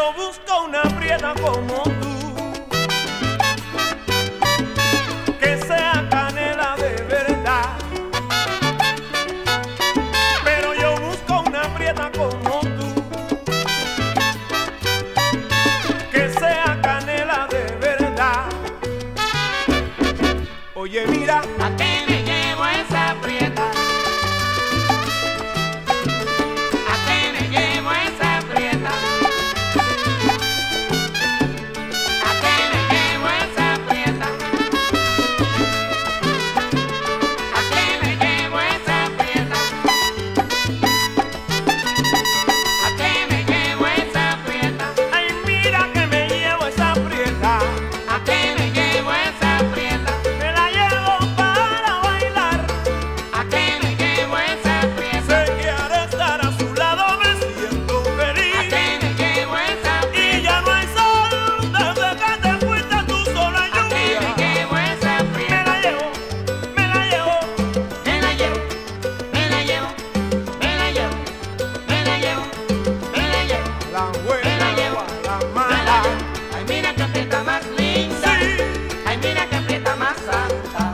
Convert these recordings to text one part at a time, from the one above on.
yo busco una prieta como tú, que sea canela de verdad. Pero yo busco una prieta como tú, que sea canela de verdad. Oye, mira, ¿a qué me llevo esa prieta? ¿A qué me llevo esa prieta? ¿A qué me llevo esa prieta? ¿A qué me llevo esa prieta? ¿A qué me llevo esa prieta? ay, mira que me llevo esa prieta. ¿A qué me llevo esa prieta? Me la llevo para bailar. ¿A qué me llevo esa prieta? Sé que al estar a su lado me siento ¿A feliz. qué me llevo esa Y prieta? ya no hay sol desde que te fuiste tú sola ¿A qué me lluvia. llevo esa Me prieta? la llevo, me la llevo. Me la llevo, me la llevo, me la llevo, me la llevo, me la llevo, La me buena, la llevo, la me la mala. llevo. Ay, mira que aprieta más linda, Sí. ay, mira que aprieta más santa.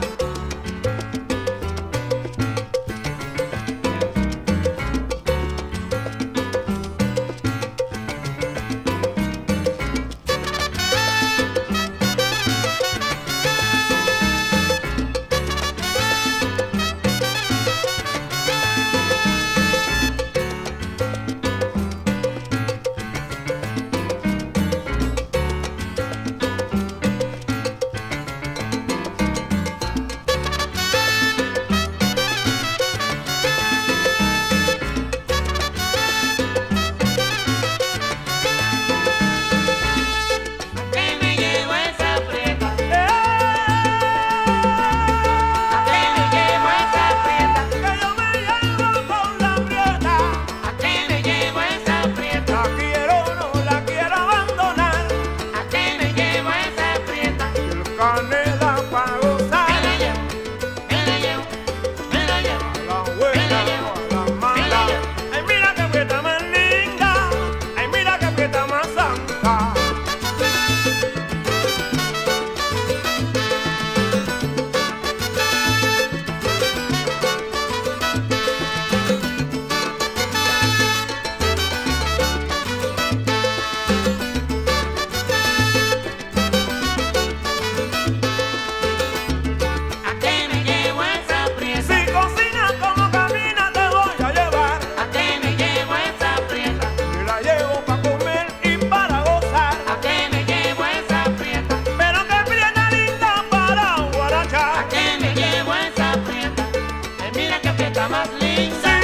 ¿A qué me llevo esa prieta? ¿A qué me llevo esa prieta? Que yo me llevo con la prieta. ¿A qué me llevo esa prieta? La quiero, no la quiero abandonar. ¿A qué me llevo esa prieta? El canela pa' Me gozar. la llevo, me la llevo, me la llevo. La buena, la mala. llevo. Ay, mira que prieta más linda. Ay, mira que prieta más santa. ¿A qué me llevo esa prieta? Si cocinas como camina te voy a llevar. ¿A qué me llevo esa prieta? Me la llevo pa' comer y para gozar. ¿A qué me llevo esa prieta? Pero que prieta linda para ¿A guarachar. qué me llevo esa prieta? Ay, mira que aprieta más linda. Sí.